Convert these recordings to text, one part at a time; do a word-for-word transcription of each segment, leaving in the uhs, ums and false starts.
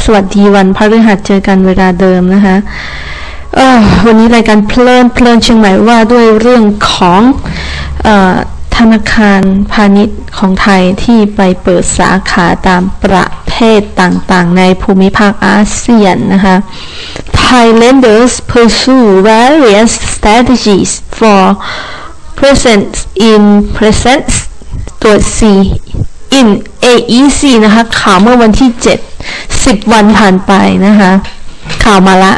สวัสดีวันพฤหัสเจอกันเวลาเดิมนะคะวันนี้รายการเพลินเพลินเชียงใหม่ว่าด้วยเรื่องของเอ่อธนาคารพาณิชย์ของไทยที่ไปเปิดสาขาตามประเทศต่างๆในภูมิภาคอาเซียนนะคะ Thai lenders pursue various strategies for presence in presence ตัว C in เอ อี ซี นะคะข่าวเมื่อวันที่เจ็ด สิบวันผ่านไปนะคะข่าวมาละ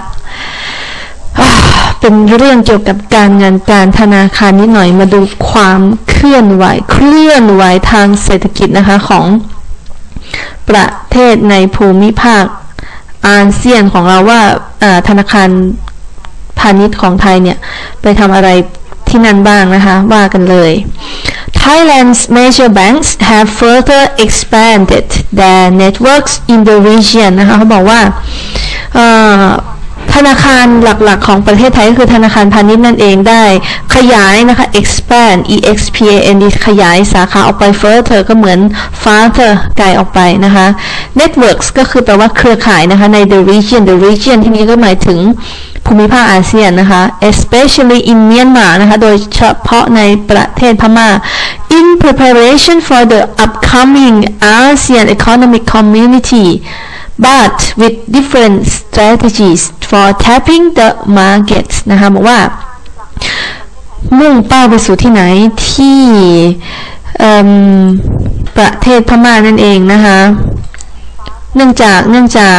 เป็นเรื่องเกี่ยวกับการเงินการธนาคารนิดหน่อยมาดูความเคลื่อนไหวเคลื่อนไหวทางเศรษฐกิจนะคะของประเทศในภูมิภาคอาเซียนของเราว่าธนาคารพาณิชย์ของไทยเนี่ยไปทำอะไรที่นั่นบ้างนะคะว่ากันเลย Thailand's major banks have further expanded their networks in the region นะคะเขาบอกว่าธนาคารหลักๆของประเทศไทยก็คือธนาคารพาณิชย์นั่นเองได้ขยายนะคะ expand e x p a n d ขยายสาขาออกไป further ก็เหมือน farther ไกลออกไปนะคะ networks ก็คือแปลว่าเครือข่ายนะคะใน the region the region ที่นี้ก็หมายถึงภูมิภาคอาเซียนนะคะ especially in Myanmar นะคะโดยเฉพาะในประเทศพม่า in preparation for the upcoming ASEAN Economic Community but with different strategies for tapping the markets นะคะบอกว่ามุ่งเป้าไปสู่ที่ไหนที่ประเทศพม่านั่นเองนะคะเนื่องจากเนื่องจาก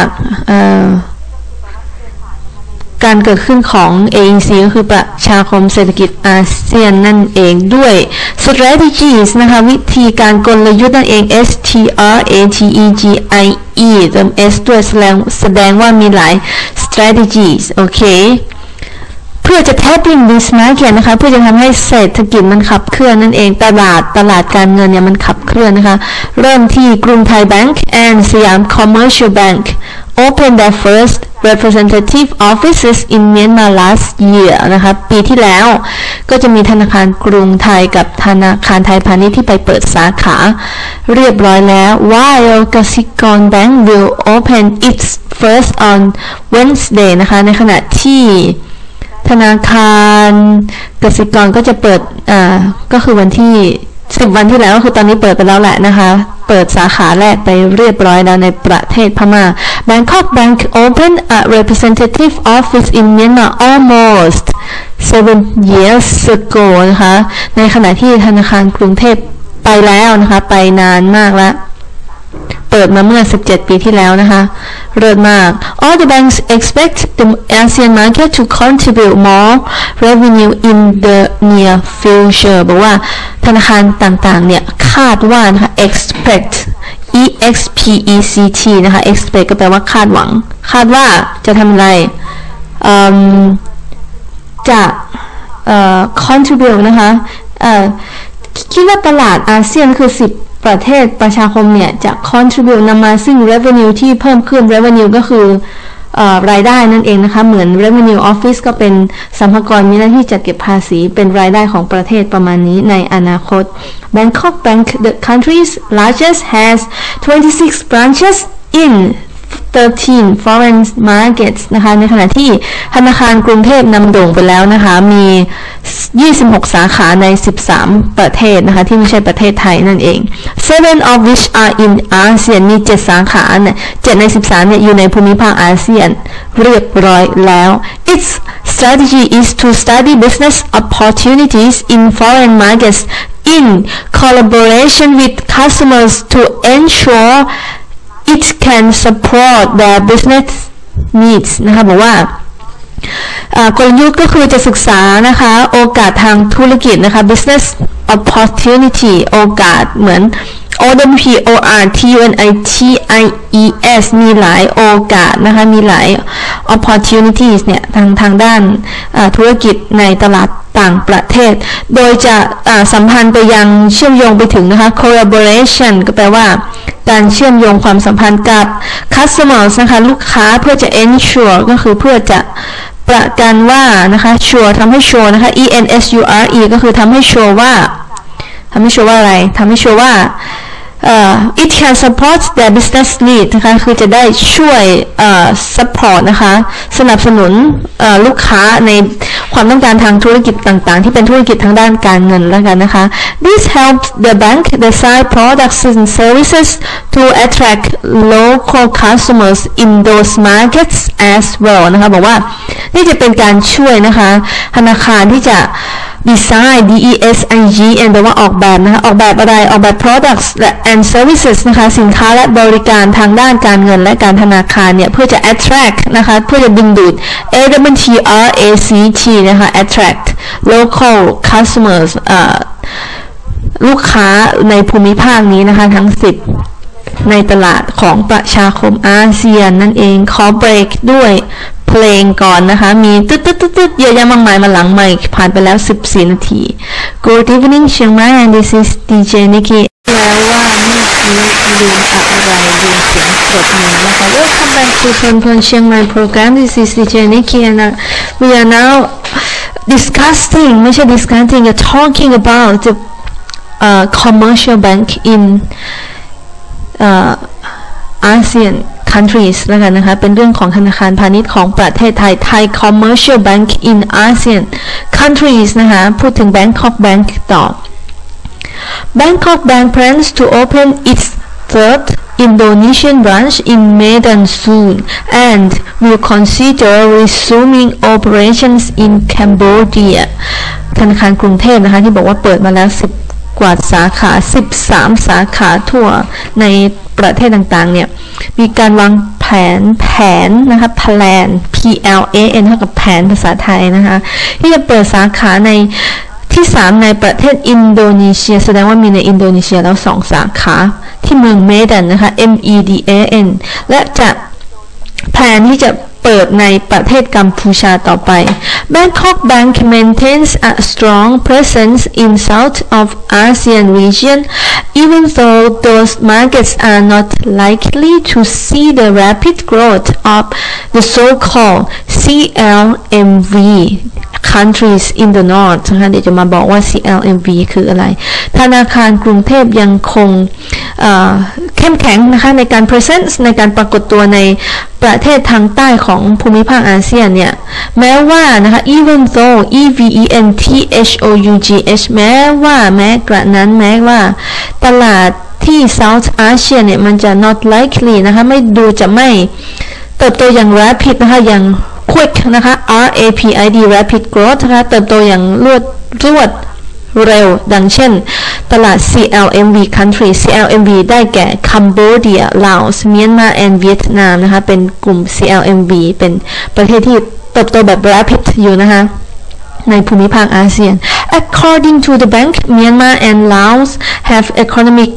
การเกิดขึ้นของ เอ อี ซี ก็คือประชาคมเศรษฐกิจอาเซียนนั่นเองด้วย strategies นะคะวิธีการกลยุทธ์นั่นเอง S T R A T E G I E เติม S ด้วยแสดงแสดงว่ามีหลาย strategies โอเคเพื่อจะ tapping this market นะคะเพื่อจะทำให้เศรษฐกิจมันขับเคลื่อนนั่นเองตลาดตลาดการเงินเนี่ยมันขับเคลื่อนนะคะเริ่มที่กรุงไทย Bank and Siam Commercial Bank open their first representative offices in Myanmar last year นะคะปีที่แล้วก็จะมีธนาคารกรุงไทยกับธนาคารไทยพาณิชย์ที่ไปเปิดสาขาเรียบร้อยแล้ว while กสิกร Bank will open its first on Wednesday นะคะในขณะที่ธนาคารกสิกรก็จะเปิดอ่าก็คือวันที่สิบวันที่แล้วก็คือตอนนี้เปิดไปแล้วแหละนะคะเปิดสาขาแรกไปเรียบร้อยแล้วในประเทศพม่า Bangkok Bank opened a representative office in Myanmar almost seven years ago นะคะในขณะที่ธนาคารกรุงเทพไปแล้วนะคะไปนานมากแล้วเปิดมาเมื่อสิบเจ็ดปีที่แล้วนะคะเริ่มมาก All the banks expect the ASEAN market to contribute more revenue in the near future บอกว่าธนาคารต่างๆเนี่ยคาดว่านะคะ expect e x p e c t นะคะ expect ก็แปลว่าคาดหวังคาดว่าจะทำอะไรจะ contribute นะคะคิดว่าตลาดอาเซียนคือสิบประเทศประชาคมเนี่ยจะ contribute นำมาซึ่ง revenue ที่เพิ่มขึ้น revenue ก็คือรายได้นั่นเองนะคะเหมือน revenue office ก็เป็นสรรพากรมีหน้าที่จัดเก็บภาษีเป็นรายได้ของประเทศประมาณนี้ในอนาคต Bangkok Bank the country's largest has twenty-six branches in thirteen foreign markets นะคะในขณะที่ธนาคารกรุงเทพนำโด่งไปแล้วนะคะมียี่สิบหกสาขาในสิบสามประเทศนะคะที่ไม่ใช่ประเทศไทยนั่นเอง seven of which are in ASEAN มีเจ็ดสาขาเนี่ยเจ็ดในสิบสามเนี่ยอยู่ในภูมิภาคอาเซียนเรียบร้อยแล้ว its strategy is to study business opportunities in foreign markets in collaboration with customers to ensure it can support their business needs นะคะบอกว่ากลยุทธ์ก็คือจะศึกษานะคะโอกาสทางธุรกิจนะคะ business opportunity โอกาสเหมือน o w p o r t u n i t i e s มีหลายโอกาสนะคะมีหลาย opportunities เนี่ยทางทางด้านธุรกิจในตลาดต่างประเทศโดยจะสัมพันธ์ไปยังเชื่อมโยงไปถึงนะคะ collaboration ก็แปลว่าการเชื่อมโยงความสัมพันธ์กับ customers นะคะลูกค้าเพื่อจะ ensure ก็คือเพื่อจะประกันว่านะคะ sure ทำให้ sure นะคะ e n s u r e ก็คือทำให้ sure ว่าทำให้ sure ว่าอะไรทำให้ sure ว่า Uh, it can support their business need นะคะคือจะได้ช่วย uh, support นะคะสนับสนุน uh, ลูกค้าในความต้องการทางธุรกิจต่างๆที่เป็นธุรกิจทางด้านการเงินแล้วกันนะคะ This helps the bank design products and services to attract local customers in those markets as well นะคะบอกว่านี่จะเป็นการช่วยนะคะธนาคารที่จะdesign D E S I G N แปลว่าออกแบบนะคะออกแบบอะไรออกแบบ products and services นะคะสินค้าและบริการทางด้านการเงินและการธนาคารเนี่ยเพื่อจะ attract นะคะเพื่อจะดึงดูด A W T R A C T นะคะ attract local customers ลูกค้าในภูมิภาคนี้นะคะทั้งสิบในตลาดของประชาคมอาเซียนนั่นเองขอเบรกด้วยเพลงก่อนนะคะมีตึ๊ดตึ๊ดตึ๊ดตึ๊ดเยอะแยะมากมายมาหลังใหม่ผ่านไปแล้วสิบสี่นาที Good evening เชียงใหม่ and this is ดี เจ Nikki แล้วว่านี่คือลืมอะไรลืมเสียงปรบมือนะคะ Welcome back to เพลินเพลินเชียงใหม่ program this is ดี เจ Nikki and we are now discussing ไม่ใช่ discussing we're talking about the uh, commercial bank in uh, ASEAN countries แล้วกันนะคะเป็นเรื่องของธนาคารพาณิชย์ของประเทศไทย Thai Commercial Bank in ASEAN countries นะคะพูดถึง Bangkok Bank ต่อ Bangkok Bank plans to open its third Indonesian branch in Medan soon and will consider resuming operations in Cambodia ธนาคารกรุงเทพนะคะที่บอกว่าเปิดมาแล้วสิบกว่าสาขาสิบสามสาขาทั่วในประเทศต่างๆเนี่ยมีการวางแผนแผนนะคะ plan P L A N เท่ากับแผนภาษาไทยนะคะที่จะเปิดสาขาในที่สามในประเทศอินโดนีเซียแสดงว่ามีในอินโดนีเซียแล้วสองสาขาที่เมืองเมดันนะคะ M E D A N และจะแผนที่จะเปิดในประเทศกัมพูชาต่อไป Bangkok Bank maintains a strong presence in South of ASEAN region even though those markets are not likely to see the rapid growth of the so-called C L M V countries in the north นะคะเดี๋ยวจะมาบอกว่า C L M V คืออะไรธนาคารกรุงเทพยังคงเข้มแข็งนะคะในการ presence ในการปรากฏตัวในประเทศทางใต้ของภูมิภาคอาเซียนเนี่ยแม้ว่านะคะ even though E V E N T H O U G H แม้ว่าแม้กระนั้นแม้ว่าตลาดที่ South Asia เนี่ยมันจะ not likely นะคะไม่ดูจะไม่เติบโตอย่าง rapid นะคะอย่าง quick นะคะ R A P I D rapid growth นะคะเติบโตอย่างรวดรวดเร็วดังเช่นตลาด C L M V country C L M V ได้แก่ Cambodia Laos Myanmar and Vietnam นะคะเป็นกลุ่ม C L M V เป็นประเทศที่เติบโตแบบ rapid อยู่นะคะในภูมิภาคอาเซียน According to the bank Myanmar and Laos have economic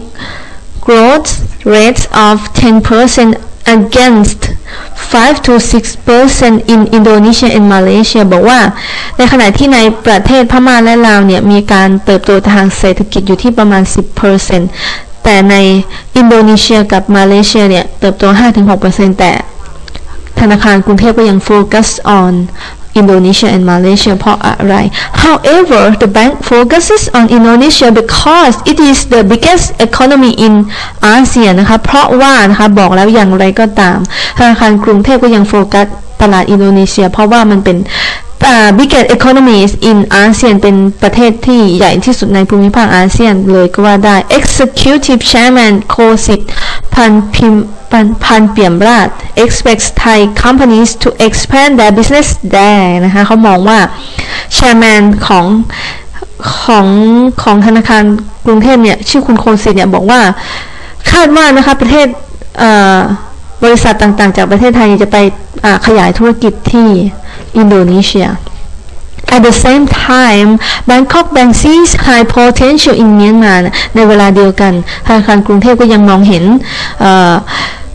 growth rates of ten percent against five to six percent in Indonesia and Malaysia บอกว่าในขณะที่ในประเทศพม่าและลาวเนี่ยมีการเติบโตทางเศรษฐกิจอยู่ที่ประมาณ สิบเปอร์เซ็นต์ แต่ในอินโดนีเซียกับมาเลเซียเนี่ยเติบโต ห้าถึงหกเปอร์เซ็นต์ แต่ธนาคารกรุงเทพก็ยังโฟกัส on Indonesia and Malaysia เพราะอะไร However the bank focuses on Indonesia because it is the biggest economy in ASEAN นะคะเพราะว่านะคะบอกแล้วอย่างไรก็ตามธนาคารกรุงเทพก็ยังโฟกัสตลาดอินโดนีเซียเพราะว่ามันเป็น uh, biggest economies in ASEAN เป็นประเทศที่ใหญ่ที่สุดในภูมิภาคอาเซียนเลยก็ว่าได้ Executive Chairman โคสิทธิ์พันพิมพันเปี่ยมราช expects Thai companies to expand their business there นะคะเขามองว่า Chairman ของของของธนาคารกรุงเทพเนี่ยชื่อคุณโคสิทธิ์เนี่ยบอกว่าคาดว่านะคะประเทศบริษัทต่างๆจากประเทศไทยจะไปขยายธุรกิจที่อินโดนีเซีย At the same time Bangkok Bank sees high potential in Myanmar ในเวลาเดียวกันธนาคารกรุงเทพก็ยังมองเห็น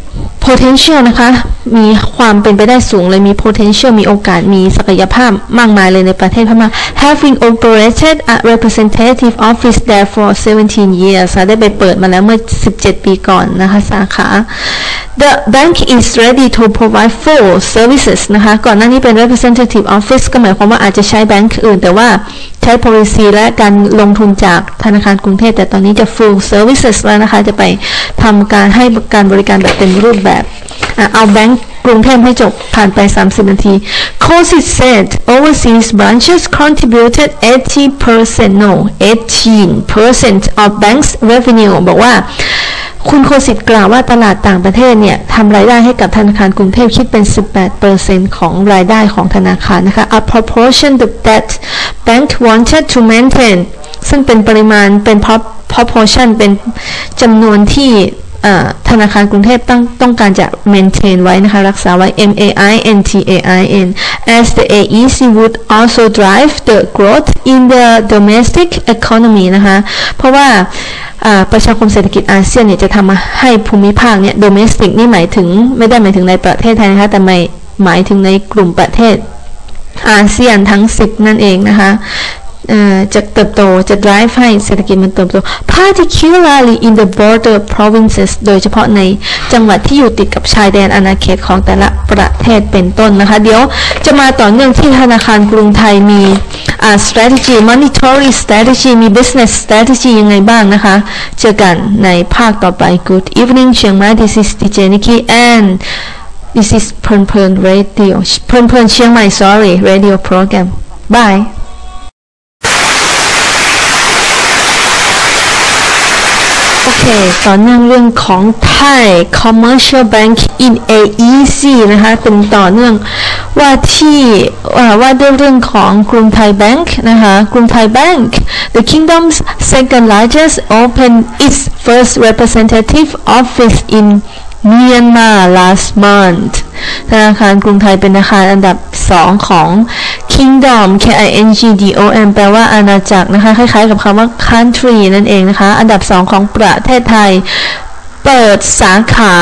potential นะคะมีความเป็นไปได้สูงเลยมี potential มีโอกาสมีศักยภาพมากมายเลยในประเทศพม่า having operated a representative office there for seventeen years ได้ไปเปิดมาแล้วเมื่อสิบเจ็ดปีก่อนนะคะสาขา the bank is ready to provide full services นะคะก่อนหน้านี้เป็น representative office ก็หมายความว่าอาจจะใช้แบงก์อื่นแต่ว่าใช้ policy และการลงทุนจากธนาคารกรุงเทพแต่ตอนนี้จะ full services แล้วนะคะจะไปทำการให้การบริการแบบเต็มรูปแบบเอาแบงก์กรุงเทพให้จบผ่านไปสามสิบนาที Kosit said overseas branches contributed eighty percent no eighteen percent of bank's revenue บอกว่าคุณโคสิตกล่าวว่าตลาดต่างประเทศเนี่ยทำรายได้ให้กับธนาคารกรุงเทพคิดเป็น สิบแปดเปอร์เซ็นต์ ของรายได้ของธนาคารนะคะ a proportion that bank wanted to maintain ซึ่งเป็นปริมาณเป็น proportion เป็นจำนวนที่ธนาคารกรุงเทพต้องต้องการจะ maintain ไว้นะคะรักษาไว้ M A I N T A I N as the A E C would also drive the growth in the domestic economy นะคะเพราะว่าประชาคมเศรษฐกิจอาเซียนเนี่ยจะทำให้ภูมิภาคเนี่ย domestic นี่หมายถึงไม่ได้หมายถึงในประเทศไทยนะคะแต่ไม่หมายถึงในกลุ่มประเทศอาเซียนทั้งสิบนั่นเองนะคะจะเติบโตจะ drive ให้เศรษฐกิจมันเติบโต particularly in the border provinces โดยเฉพาะในจังหวัดที่อยู่ติดกับชายแดนอาณาเขตของแต่ละประเทศเป็นต้นนะคะเดี๋ยวจะมาต่อเนื่องที่ธนาคารกรุงไทยมี strategy monetary strategy มี business strategy ยังไงบ้างนะคะเจอกันในภาคต่อไป Good evening เชียงใหม่ this is ดี เจ Nikki and this is เพลินเพลิน radio เพลินเพลินเชียงใหม่ sorry radio program byeโอเคต่อเนื่องเรื่องของ Thai Commercial Bank in เอ อี ซี นะคะเป็นต่อเนื่องว่าที่ว่าด้วยเรื่องของกรุงไทยแบงค์นะคะกรุงไทยแบงค์ The Kingdom's second largest opened its first representative office in Myanmar last month ธนาคารกรุงไทยเป็นธนาคารอันดับสองของ Kingdom K I N G D O M แปลว่าอาณาจักรนะคะคล้ายๆกับคำว่า country นั่นเองนะคะอันดับสองของประเทศไทยเปิดสาขา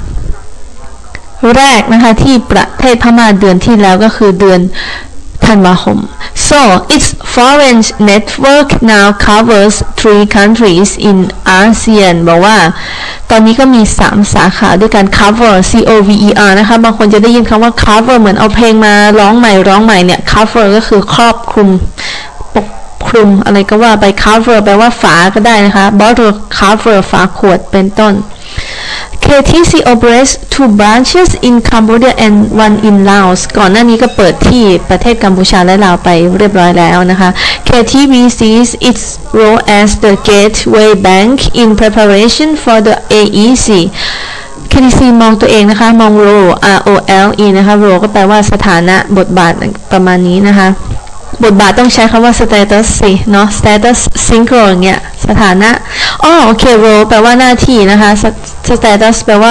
แรกนะคะที่ประเทศพม่าเดือนที่แล้วก็คือเดือนธันวาคม so its foreign network now covers three countries in ASEAN บอกว่าตอนนี้ก็มีสามสาขาด้วยกัน cover C O V E R นะคะบางคนจะได้ยินคำว่า cover เหมือนเอาเพลงมาร้องใหม่ร้องใหม่เนี่ย cover ก็คือครอบคลุมปกคลุมอะไรก็ว่าไป cover แปลว่าฝาก็ได้นะคะ bottle cover ฝาขวดเป็นต้นเค ที ซี operates two branches in Cambodia and one in Laos ก่อนหน้านี้ก็เปิดที่ประเทศกัมพูชาและลาวไปเรียบร้อยแล้วนะคะ เค ที บี sees its role as the gateway bank in preparation for the เอ อี ซี เค ที ซี มองตัวเองนะคะมอง role R O L E นะคะ role ก็แปลว่าสถานะบทบาทประมาณนี้นะคะบทบาทต้องใช้คำว่า status สิเนาะ status syncro อย่างเงี้ยสถานะอ๋อโอเค role แปลว่าหน้าที่นะคะ status แปลว่า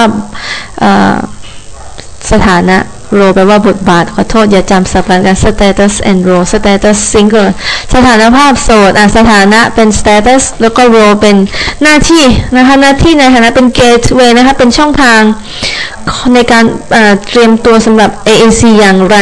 สถานะ role แปลว่าบทบาทขอโทษอย่าจำสับกัน status and role status syncro สถานภาพโสดอ่ะสถานะเป็น status แล้วก็ role เป็นหน้าที่นะคะหน้าที่ในฐานะเป็น gateway นะคะเป็นช่องทางในการเตรียมตัวสำหรับ เอ อี ซี อย่างไร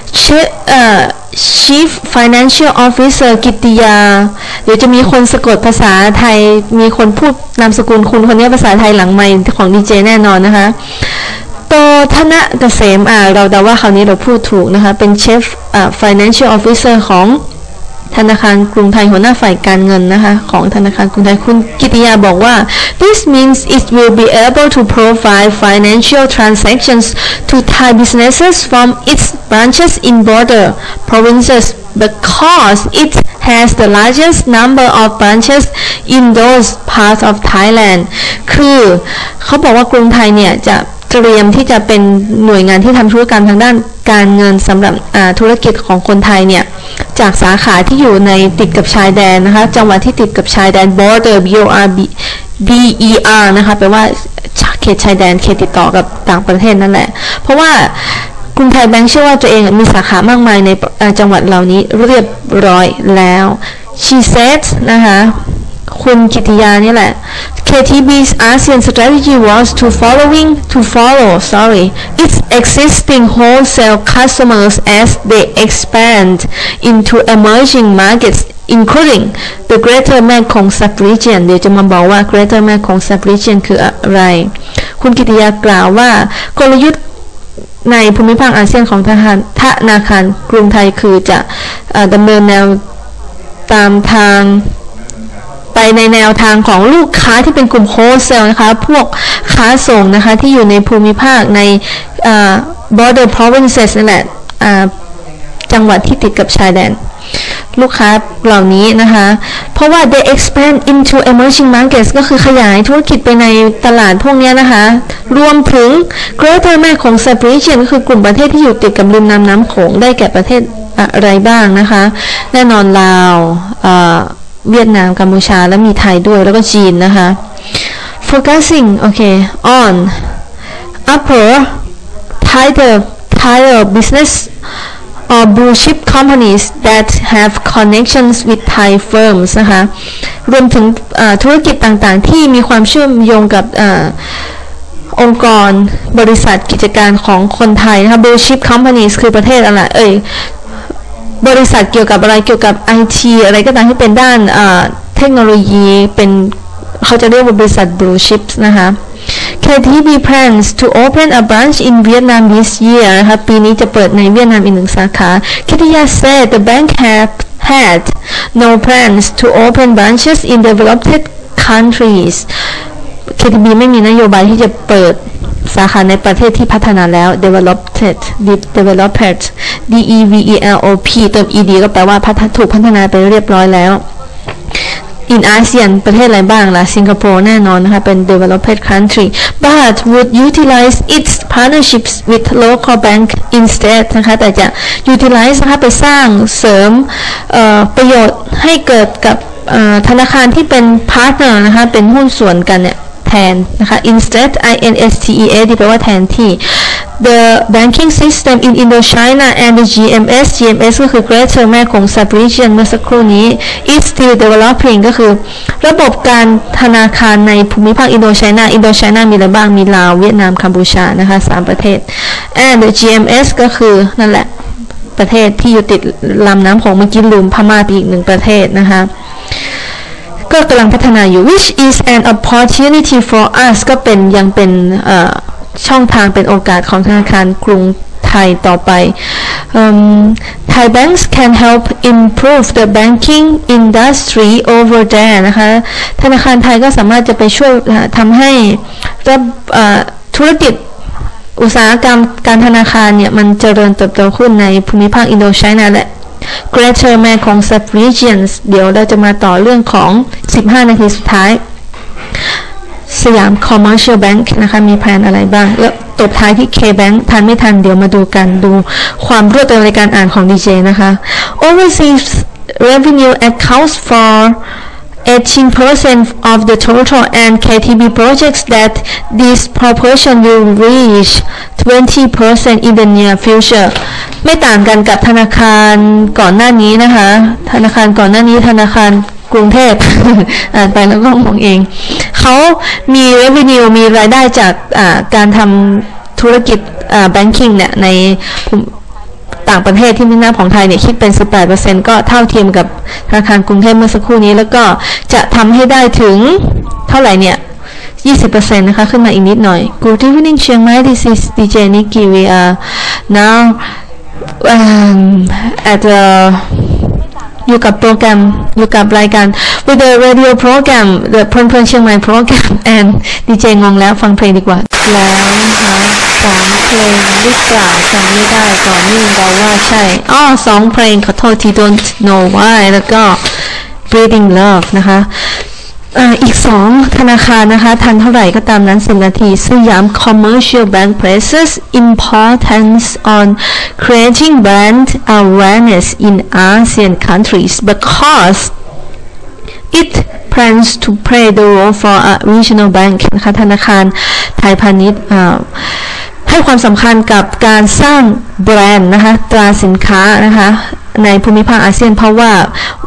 Chief Financial Officer กิตติยาเดี๋ยวจะมีคนสะกดภาษาไทยมีคนพูดนามสกุลคุณคนนี้ภาษาไทยหลังไมค์ของดีเจแน่นอนนะคะโตธนเกษมอ่าเราเดาว่าคราวนี้เราพูดถูกนะคะเป็น Chief Financial Officer ของธนาคารกรุงไทยหัวหน้าฝ่ายการเงินนะคะของธนาคารกรุงไทยคุณกิติยาบอกว่า this means it will be able to provide financial transactions to Thai businesses from its branches in border provinces because it has the largest number of branches in those parts of Thailand คือเขาบอกว่ากรุงไทยเนี่ยจะเตรียมที่จะเป็นหน่วยงานที่ทำธุรกรรมทางด้านการเงินสำหรับธุรกิจของคนไทยเนี่ยจากสาขาที่อยู่ในติดกับชายแดนนะคะจังหวัดที่ติดกับชายแดน border B O R B E R นะคะแปลว่าเขตชายแดนเขตติดต่อกับต่างประเทศนั่นแหละเพราะว่ากรุงไทยแบงค์เชื่อว่าตัวเองมีสาขามากมายในจังหวัดเหล่านี้เรียบร้อยแล้ว she said นะคะคคุณกิติยานี่แหละ เค ที บี's ASEAN strategy was to following to follow sorry its existing wholesale customers as they expand into emerging markets including the Greater Mekong Sub-region เดี๋ยวจะมาบอกว่า Greater Mekong Sub-region คืออะไรคุณกิติยากล่าวว่ากลยุทธ์ในภูมิภาคอาเซียนของธนาคารกรุงไทยคือจะดำเนินแนวตามทางไปในแนวทางของลูกค้าที่เป็นกลุ่มโฮลเซลนะคะพวกค้าส่งนะคะที่อยู่ในภูมิภาคใน border provinces นั่นแหละจังหวัดที่ติดกับชายแดนลูกค้าเหล่านี้นะคะเพราะว่า they expand into emerging markets ก็คือขยายธุรกิจไปในตลาดพวกนี้นะคะรวมถึง Greater Mekong Sub-region ก็คือกลุ่มประเทศที่อยู่ติดกับริมน้ำน้ำโขงได้แก่ประเทศอะไรบ้างนะคะแน่นอนลาวเวียดนามกัมพูชาและมีไทยด้วยแล้วก็จีนนะคะ focusing okay on upper tier tier business or blue chip companies that have connections with Thai firms นะคะรวมถึงธุรกิจต่างๆที่มีความเชื่อมโยงกับองค์กรบริษัทกิจการของคนไทยนะคะ blue chip companies คือประเทศอะไรเอ่ยบริษัทเกี่ยวกับอะไรเกี่ยวกับ ไอ ที อะไรก็ตามที่เป็นด้านเทคโนโลยีเป็นเขาจะเรียกว่าบริษัท blue chips นะคะ เค ที บี plans to open a branch in Vietnam this year นะคะปีนี้จะเปิดในเวียดนามอีกหนึ่งสาขาคิติยา said the bank had had no plans to open branches in developed countries เค ที บี ไม่มีนโยบายที่จะเปิดสาขาในประเทศที่พัฒนาแล้ว developed developed d e v e l o p เติม ed ก็แปลว่าถูกพัฒนาไปเรียบร้อยแล้ว in ASEAN ประเทศอะไรบ้างล่ะสิงคโปร์แน่นอนนะคะเป็น developed country but would utilize its partnerships with local bank instead นะคะแต่จะ utilize นะคะไปสร้างเสริมประโยชน์ให้เกิดกับธนาคารที่เป็น partner นะคะเป็นหุ้นส่วนกันเนี่ยแทนนะคะ instead i n s t e a ที่แปลว่าแทนที่ the banking system in Indochina and the จี เอ็ม เอส จี เอ็ม เอส ก็คือ Greater Mekong Sub-region เมื่อสักครู่นี้ is still developing ก็คือระบบการธนาคารในภูมิภาค Indochina Indochina มีอะไรบ้างมีลาวเวียดนามกัมพูชานะคะสามประเทศ and the จี เอ็ม เอส ก็คือนั่นแหละประเทศที่อยู่ติดลำน้ำโขงเมื่อกี้ลืมพม่าอีกหนึ่งประเทศนะคะก็กำลังพัฒนาอยู่ which is an opportunity for us ก็เป็นยังเป็นช่องทางเป็นโอกาสของธนาคารกรุงไทยต่อไป um, Thai banks can help improve the banking industry over there นะคะธนาคารไทยก็สามารถจะไปช่วยทำให้ธุรกิจอุตสาหกรรมการธนาคารเนี่ยมันเจริญเติบโตขึ้นในภูมิภาคอินโดไชน่าและGreater Mekong Sub-regions เดี๋ยวเราจะมาต่อเรื่องของสิบห้านาทีสุดท้ายสยาม Commercial Bank นะคะมีแผนอะไรบ้างแล้วตบท้ายที่ K-Bank ทันไม่ทันเดี๋ยวมาดูกันดูความรวดเร็วในการอ่านของ ดี เจ นะคะ Overseas revenue accounts for eighteen percent of the total and เค ที บี projects that this proportion will reach twenty percent in the near future ไม่ต่างกันกับธนาคารก่อนหน้านี้นะคะธนาคารก่อนหน้านี้ธนาคารกรุงเทพ อ่านไปแล้วก็มองเองเขามี revenue มีรายได้จากการทำธุรกิจ banking เนี่ยในต่างประเทศที่มีหน้าของไทยเนี่ยคิดเป็น สิบแปดเปอร์เซ็นต์ ก็เท่าเทียมกับธนาคารกรุงเทพเมื่อสักครู่นี้แล้วก็จะทำให้ได้ถึงเท่าไหร่เนี่ย ยี่สิบเปอร์เซ็นต์ นะคะขึ้นมาอีกนิดหน่อย Good evening เชียงใหม่ This is ดี เจ Nikki we are now um, at the อยู่กับโปรแกรมอยู่กับรายการ with the radio program the เพลินเพลินเชียงใหม่ program and ดี เจ งงแล้วฟังเพลงดีกว่าแล้วนะคะสามเพลงหรือเปล่าจำไม่ได้ก่อนนี่เราว่าใช่อ้อสองเพลงขอโทษที่ don't know why แล้วก็ breathing love นะคะอีกสองธนาคารนะคะทันเท่าไหร่ก็ตามนั้นสิบนาทีสยาม Commercial Bank places importance on creating brand awareness in ASEAN countries because it plans to play the role for a regional bank นะคะธนาคารไทยพาณิชย์ให้ความสำคัญกับการสร้างแบรนด์นะคะตราสินค้านะคะในภูมิภาคอาเซียนเพราะว่า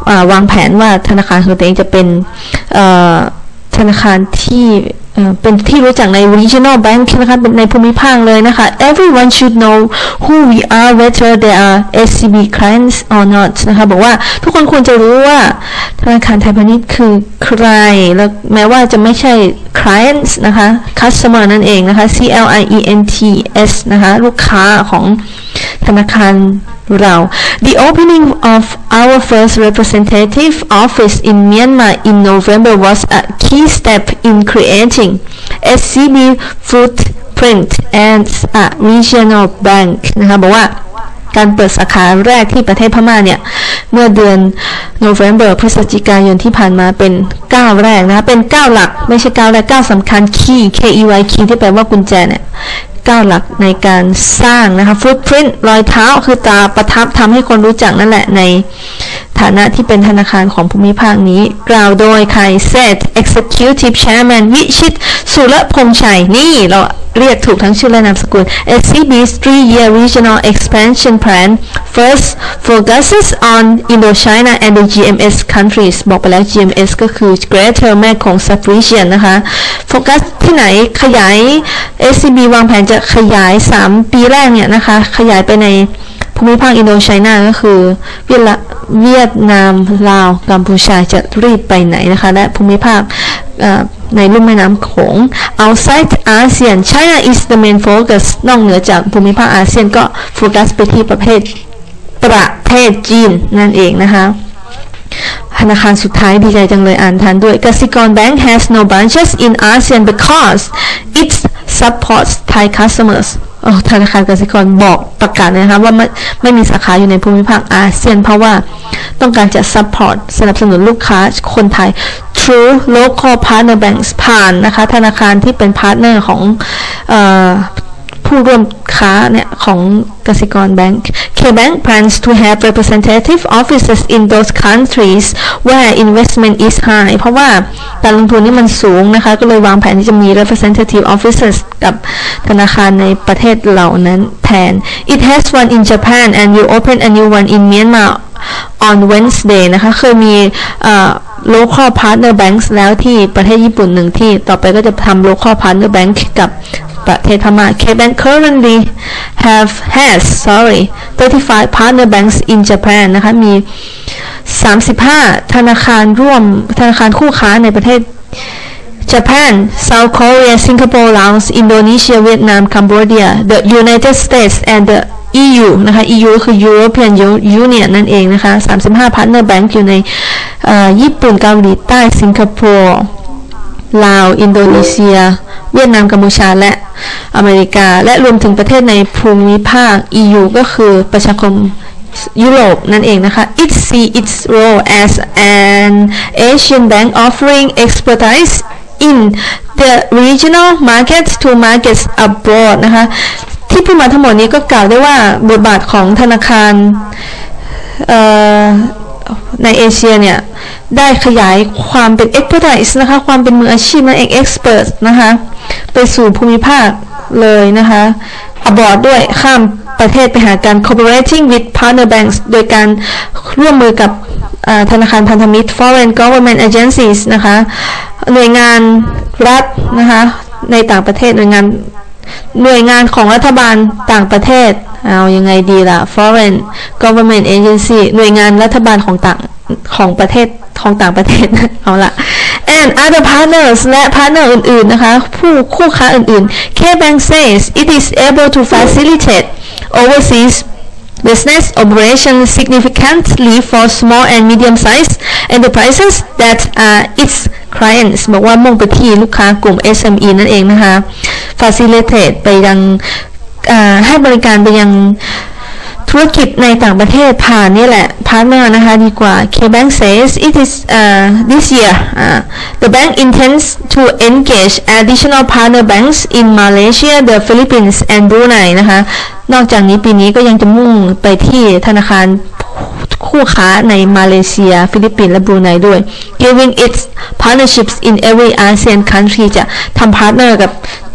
วางแผนว่าธนาคารของตัวเองจะเป็นธนาคารที่เป็นที่รู้จักใน regional bank นะคะในภูมิภาคเลยนะคะ everyone should know who we are whether they are เอส ซี บี clients or not นะคะบอกว่าทุกคนควรจะรู้ว่าธนาคารไทยพาณิชย์คือใครแล้วแม้ว่าจะไม่ใช่ clients นะคะ customer นั่นเองนะคะ C L I E N T S นะคะลูกค้าของธนาคารเรา The opening of our first representative office in Myanmar in November was a key step in creating เอส ซี บี footprint as a regional bank นะคะบอกว่าการเปิดสาขาแรกที่ประเทศพม่าเนี่ยเมื่อเดือน November พฤศจิกายนที่ผ่านมาเป็นก้าวแรกนะคะเป็นก้าวหลักไม่ใช่ก้าวแรกก้าวสำคัญ key K E Y key ที่แปลว่ากุญแจเนี่ยก้าวหลักในการสร้างนะคะ footprint รอยเท้าคือตาประทับทำให้คนรู้จักนั่นแหละในฐานะที่เป็นธนาคารของภูมิภาคนี้กล่าวโดยใคร said Executive Chairman วิชิตสุรพงษ์ชัยนี่เราเรียกถูกทั้งชื่อและนามสกุล เอส ซี บี's three-year regional expansion plan first focuses on Indochina and the จี เอ็ม เอส countries บอกไปแล้ว จี เอ็ม เอส ก็คือ Greater Mekong Sub-region นะคะโฟกัสที่ไหนขยาย เอส ซี บี วางแผนจะขยายสามปีแรกเนี่ยนะคะขยายไปในภูมิภาคอินโดไชน่าก็คือเวียดนามลาวกัมพูชาจะรีบไปไหนนะคะและภูมิภาคในลุ่มแม่น้ำโขง outside อาเซียน China is the main focus นอกเหนือจากภูมิภาคอาเซียนก็โฟกัสไปที่ประเทศประเทศจีนนั่นเองนะคะธนาคารสุดท้ายดีใจจังเลยอ่านทันด้วยกสิกร Bank has no branches in ASEAN because it supports Thai customers ธนาคารกสิกรบอกประกาศนะคะว่าไม่ไม่มีสาขาอยู่ในภูมิภาคอาเซียนเพราะว่าต้องการจะ support สนับสนุนลูกค้าคนไทย through local partner banks ผ่านนะคะธนาคารที่เป็นพาร์ทเนอร์ของเอ่อผู้ร่วมค้าเนี่ยของกสิกร Bank K-Bank plans to have representative offices in those countries where investment is high เพราะว่าการลงทุนนี่มันสูงนะคะก็เลยวางแผนที่จะมี representative offices กับธนาคารในประเทศเหล่านั้นแทน It has one in Japan and will open a new one in Myanmar on Wednesday นะคะเคยมี local partner banks แล้วที่ประเทศญี่ปุ่นหนึ่งที่ต่อไปก็จะทำ local partner bank กับประเทศพม่า K-Bank currently have has sorry thirty-five partner banks in Japan นะคะมีสามสิบห้าธนาคารร่วมธนาคารคู่ค้าในประเทศ Japan South Korea Singapore Laos Indonesia Vietnam Cambodia the United States and the อี ยู นะคะ อี ยู ก็คือ European Union นั่นเองนะคะสามสิบห้า partner bank อยู่ในญี่ปุ่นเกาหลีใต้สิงคโปร์ลาวอินโดนีเซียเวียดนามกัมพูชาและอเมริกาและรวมถึงประเทศในภูมิภาค อี ยู ก็คือประชาคมยุโรปนั่นเองนะคะ It see its role as an Asian bank offering expertise in the regional markets to markets abroad นะคะที่พูดมาทั้งหมดนี้ก็กล่าวได้ว่าบทบาทของธนาคารในเอเชียเนี่ยได้ขยายความเป็น expertise นะคะความเป็นมืออาชีพนั่นเอง expert นะคะไปสู่ภูมิภาคเลยนะคะ abroad ด้วยข้ามประเทศไปหากัน cooperating with partner banks โดยการร่วมมือกับธนาคารพันธมิตร foreign government agencies นะคะหน่วยงานรัฐนะคะในต่างประเทศหน่วยงานหน่วยงานของรัฐบาลต่างประเทศเอายังไงดีล่ะ foreign government agency หน่วยงานรัฐบาลของต่างของประเทศของต่างประเทศเอาละ and other partners และ partner อื่นๆนะคะผู้คู่ค้าอื่นๆ K-Bank says it is able to facilitate overseas business operations significantly for small and medium-sized enterprises that are its clients บอกว่ามุ่งไปที่ลูกค้ากลุ่ม เอส เอ็ม อี นั่นเองนะคะ facilitate ไปยังให้บริการไปยังธุรกิจในต่างประเทศผ่านนี่แหละพาร์ทเนอร์นะคะดีกว่า K-Bank says it is uh, this year uh, the bank intends to engage additional partner banks in Malaysia, the Philippines and Brunei นะคะนอกจากนี้ปีนี้ก็ยังจะมุ่งไปที่ธนาคารคู่ค้าในมาเลเซียฟิลิปปินส์และบรูไนด้วย giving its partnerships in every ASEAN country จะทำพาร์ทเนอร์กับ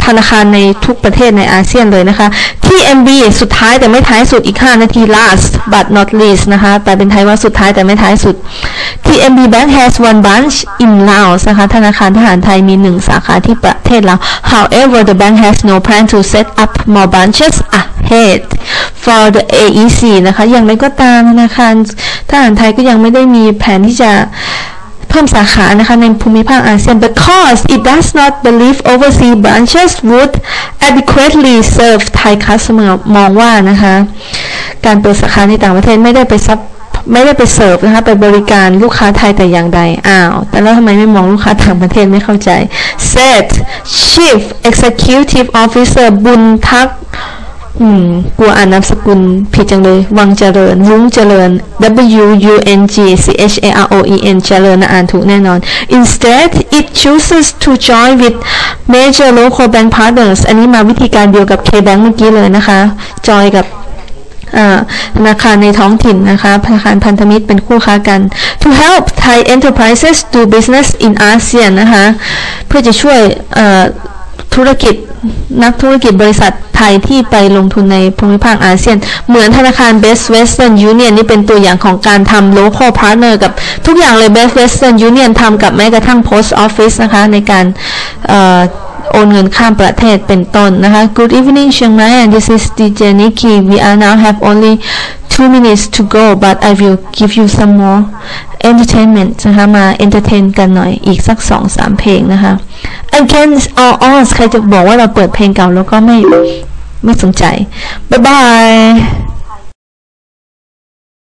ธนาคารในทุกประเทศในอาเซียนเลยนะคะ ที เอ็ม บี สุดท้ายแต่ไม่ท้ายสุดอีกห้านาที last but not least นะคะแต่เป็นไทยว่าสุดท้ายแต่ไม่ท้ายสุด ที เอ็ม บี Bank has one branch in Laos นะคะธนาคารทหารไทยมีหนึ่งสาขาที่ประเทศลาว however the bank has no plan to set up more branches ahead for the เอ อี ซี นะคะอย่างไรก็ตามธนาคารทหารไทยก็ยังไม่ได้มีแผนที่จะเพิ่มสาขานะคะในภูมิภาคอาเซียน because it does not believe overseas branches would adequately serve Thai customer มองว่านะคะการเปิดสาขาในต่างประเทศไม่ได้ไปซับไม่ได้ไปเสิร์ฟนะคะไปบริการลูกค้าไทยแต่อย่างใดอ้าวแต่แล้วทำไมไม่มองลูกค้าต่างประเทศไม่เข้าใจ said Chief Executive Officer บุญทักอืมกลัวอ่านนามสกุลผิดจังเลยวังเจริญวุ้งเจริญ W U N G C H A R O E N เจริญนะอ่านถูกแน่นอน instead it chooses to join with major local bank partners อันนี้มาวิธีการเดียวกับ K-Bank เมื่อกี้เลยนะคะจอยกับธนาคารในท้องถิ่นนะคะธนาคารพันธมิตรเป็นคู่ค้ากัน to help Thai enterprises do business in ASEAN นะคะเพื่อจะช่วยธุรกิจนักธุรกิจบริษัทไทยที่ไปลงทุนในภูมิภาคอาเซียนเหมือนธนาคาร Best Western Union นี่เป็นตัวอย่างของการทำ local partner กับทุกอย่างเลย Best Western Union ทำกับแม้กระทั่ง Post Office นะคะในการโอนเงินข้ามประเทศเป็นต้นนะคะ Good evening เชียงใหม่ and this is ดี เจ Nikki we are now have only two minutes to go but I will give you some more entertainment นะคะมา entertain กันหน่อยอีกสัก สองสาม เพลงนะคะ Against all odds ใครจะบอกว่าเราเปิดเพลงเก่าแล้วก็ไม่ไม่สนใจบ๊ายบาย